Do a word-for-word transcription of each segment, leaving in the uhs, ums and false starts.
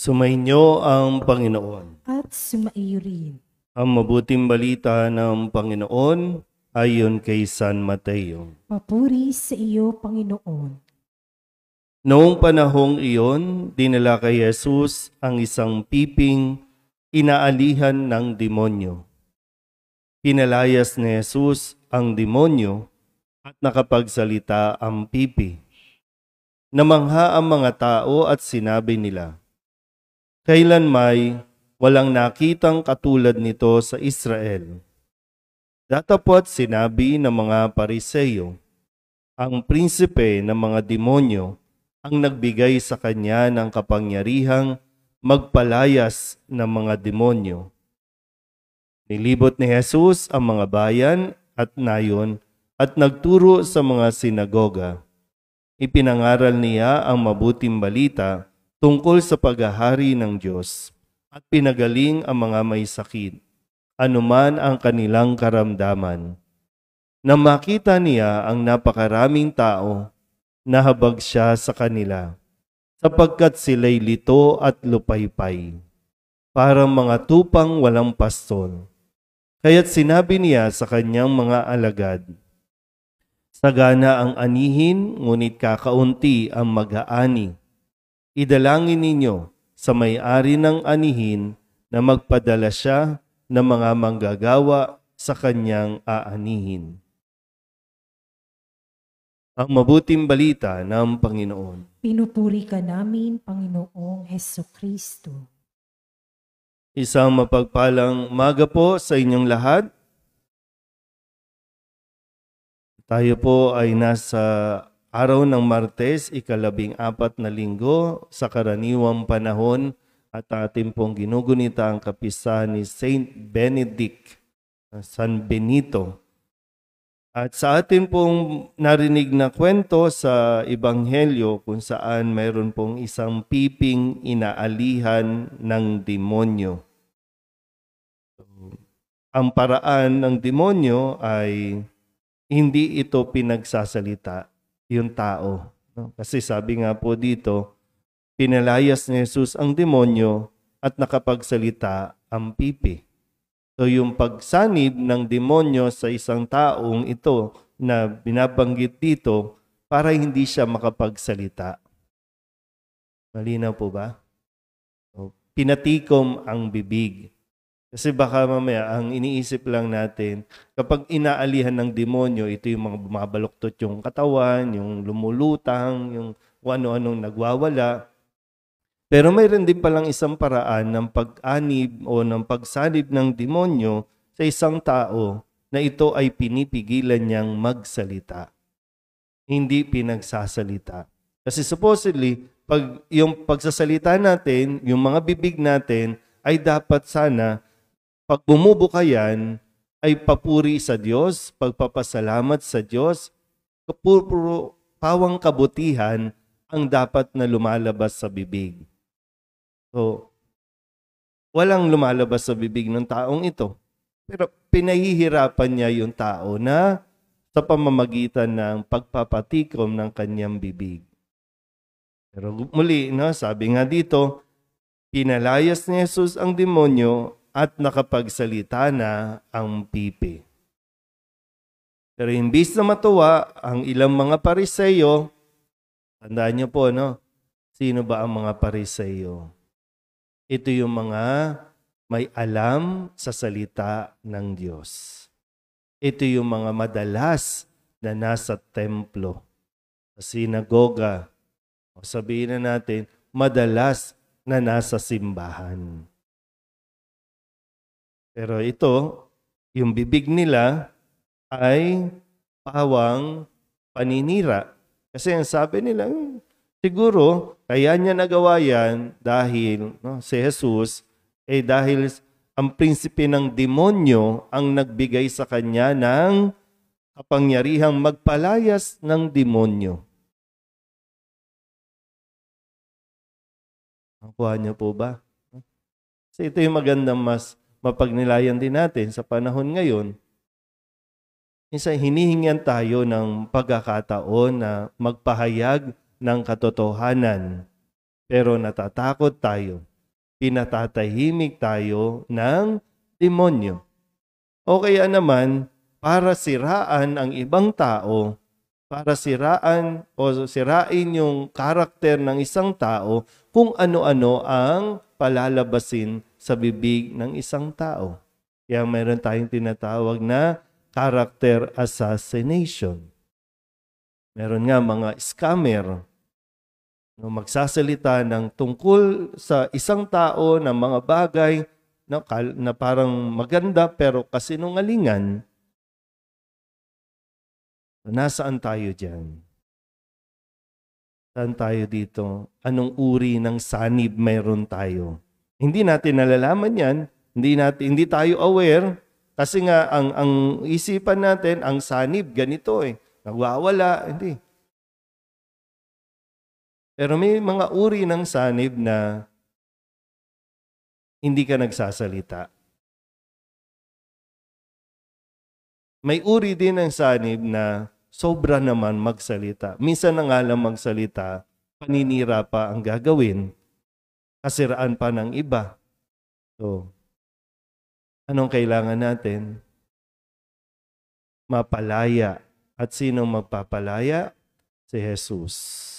Sumainyo ang Panginoon. At sumaiyo rin. Ang mabuting balita ng Panginoon ayon kay San Mateo. Papuri sa iyo, Panginoon. Noong panahong iyon, dinala kay Jesus ang isang piping inaalihan ng demonyo. Pinalayas ni Jesus ang demonyo at nakapagsalita ang pipi. Namangha ang mga tao at sinabi nila, "Kailan may walang nakitang katulad nito sa Israel." Datapwat sinabi ng mga Pariseyo, ang prinsipe ng mga demonyo ang nagbigay sa kanya ng kapangyarihang magpalayas ng mga demonyo. Nilibot ni Jesus ang mga bayan at nayon at nagturo sa mga sinagoga. Ipinangaral niya ang mabuting balita tungkol sa paghahari ng Diyos at pinagaling ang mga may sakit, anuman ang kanilang karamdaman. Nang makita niya ang napakaraming tao, nahabag siya sa kanila, sapagkat sila'y lito at lupaypay, parang mga tupang walang pastol. Kaya't sinabi niya sa kanyang mga alagad, "Sagana ang anihin, ngunit kakaunti ang mag-aani. Idalangin ninyo sa may-ari ng anihin na magpadala siya ng mga manggagawa sa kanyang aanihin." Ang mabuting balita ng Panginoon. Pinupuri ka namin, Panginoong Hesukristo. Isang mapagpalang umaga po sa inyong lahat. Tayo po ay nasa araw ng Martes, ikalabing apat na linggo sa karaniwang panahon at ating pong ginugunita ang kapistahan ni Saint Benedict, San Benito. At sa atin pong narinig na kwento sa Ebanghelyo kung saan mayroon pong isang piping inaalihan ng demonyo. Ang paraan ng demonyo ay hindi ito pinagsasalita, yung tao. Kasi sabi nga po dito, pinalayas ni Jesus ang demonyo at nakapagsalita ang pipi. So yung pagsanib ng demonyo sa isang taong ito na binabanggit dito para hindi siya makapagsalita. Malinaw po ba? So, pinatikom ang bibig. Kasi baka mamaya ang iniisip lang natin, kapag inaalihan ng demonyo, ito yung mga bumabaluktot yung katawan, yung lumulutang, yung ano-anong nagwawala. Pero mayroon din palang isang paraan ng pag-anib o ng pagsanib ng demonyo sa isang tao na ito ay pinipigilan niyang magsalita. Hindi pinagsasalita. Kasi supposedly, pag yung pagsasalita natin, yung mga bibig natin, ay dapat sana, pag bumubuka yan, ay papuri sa Diyos, pagpapasalamat sa Diyos, puro pawang kabutihan ang dapat na lumalabas sa bibig. So, walang lumalabas sa bibig ng taong ito. Pero pinahihirapan niya yung tao na sa pamamagitan ng pagpapatikom ng kanyang bibig. Pero muli, no, sabi nga dito, pinalayas ni Jesus ang demonyo at nakapagsalita na ang pipi. Pero imbis na matuwa ang ilang mga Pariseyo, tandaan niyo po, no? Sino ba ang mga Pariseyo? Ito yung mga may alam sa salita ng Diyos. Ito yung mga madalas na nasa templo, sa sinagoga, o sabihin na natin, madalas na nasa simbahan. Pero ito, yung bibig nila ay pawang paninira. Kasi ang sabi nila, siguro, kaya niya nagawa yan dahil no, si Jesus, eh dahil ang prinsipe ng demonyo ang nagbigay sa kanya ng kapangyarihang magpalayas ng demonyo. Nakuha niyo po ba? Kasi ito yung magandang mas mapagnilayan din natin sa panahon ngayon. Minsan hinihingan tayo ng pagkakataon na magpahayag ng katotohanan. Pero natatakot tayo pinatatahimik tayo ng demonyo. O kaya naman, para siraan ang ibang tao, para siraan o sirain yung karakter ng isang tao kung ano-ano ang palalabasin sa bibig ng isang tao. Kaya meron tayong tinatawag na character assassination. Meron nga mga scammer no, magsasalita ng tungkol sa isang tao ng mga bagay na, na parang maganda pero kasinungalingan. Nasaan tayo dyan? Saan tayo dito? Anong uri ng sanib mayroon tayo? Hindi natin nalalaman yan. Hindi, natin, hindi tayo aware. Kasi nga, ang, ang isipan natin, ang sanib, ganito eh. Nagwawala. Hindi. Pero may mga uri ng sanib na hindi ka nagsasalita. May uri din ng sanib na sobra naman magsalita. Minsan na nga lang magsalita, paninira pa ang gagawin, kasiraan pa ng iba. So, anong kailangan natin? Mapalaya. At sinong magpapalaya? Si Jesus.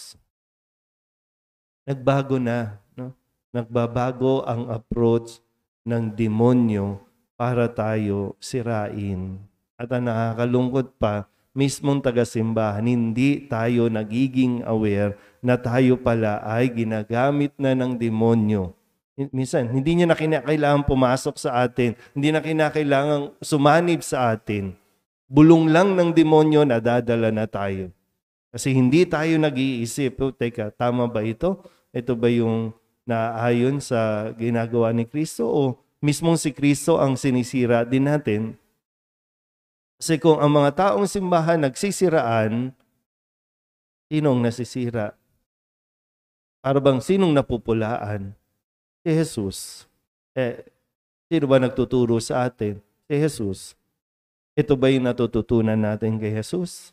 Nagbago na. No? Nagbabago ang approach ng demonyo para tayo sirain. At ang nakakalungkot pa, mismong taga-simbahan, hindi tayo nagiging aware na tayo pala ay ginagamit na ng demonyo. Minsan, hindi niya na kinakailangan pumasok sa atin. Hindi na kinakailangan sumanib sa atin. Bulong lang ng demonyo, nadadala na tayo. Kasi hindi tayo nag-iisip, oh, teka, tama ba ito? Ito ba yung naayon sa ginagawa ni Kristo? O mismong si Kristo ang sinisira din natin? Kasi kung ang mga taong simbahan nagsisiraan, sinong nasisira? Para bang sinong napupulaan? Si Jesus. Eh, sino ba nagtuturo sa atin? Si Jesus. Ito ba yung natututunan natin kay Jesus?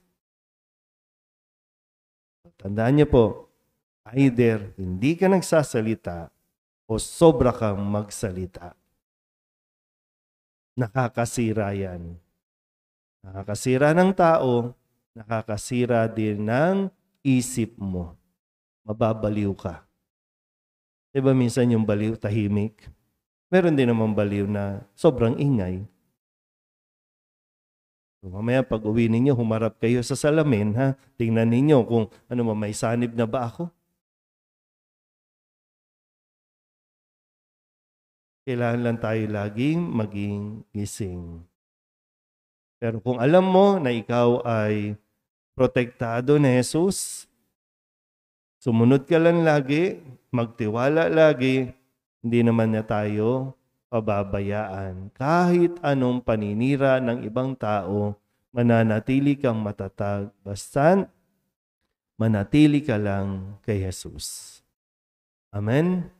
Tandaan niyo po, either hindi ka nagsasalita o sobra kang magsalita. Nakakasira yan. Nakakasira ng tao, nakakasira din ng isip mo. Mababaliw ka. Diba minsan yung baliw tahimik? Meron din naman baliw na sobrang ingay. So, mamaya pag uwi ninyo, humarap kayo sa salamin, ha? Tingnan ninyo kung ano ba, may sanib na ba ako? Kailangan lang tayo laging maging gising. Pero kung alam mo na ikaw ay protektado ni Jesus, sumunod ka lang lagi, magtiwala lagi, hindi naman niya tayo pababayaan. Kahit anong paninira ng ibang tao, mananatili kang matatag, basta manatili ka lang kay Jesus. Amen?